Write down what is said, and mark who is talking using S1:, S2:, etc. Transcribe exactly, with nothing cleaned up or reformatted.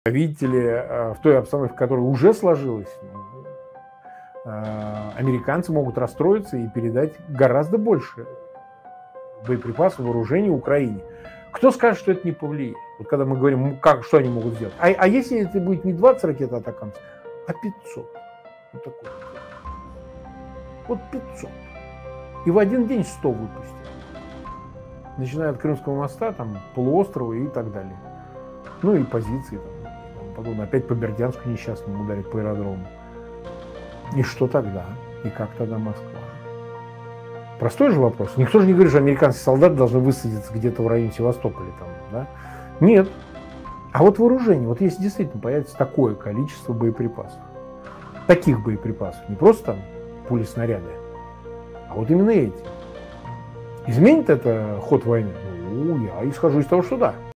S1: Видите ли, в той обстановке, которая уже сложилась, американцы могут расстроиться и передать гораздо больше боеприпасов, вооружений Украине. Кто скажет, что это не повлияет? Вот когда мы говорим, как, что они могут сделать. А, а если это будет не двадцать ракет атакамс, а пятьсот? Вот такой. Вот пятьсот. И в один день сто выпустят. Начиная от Крымского моста, там, полуострова и так далее. Ну и позиции там. Подобно. Опять по Бердянску несчастному ударить по аэродрому. И что тогда? И как тогда Москва? Простой же вопрос. Никто же не говорит, что американские солдаты должны высадиться где-то в районе Севастополя. Там, да? Нет. А вот вооружение. Вот если действительно появится такое количество боеприпасов, таких боеприпасов, не просто там пули, снаряды, а вот именно эти. Изменит это ход войны? Ну, я исхожу из того, что да.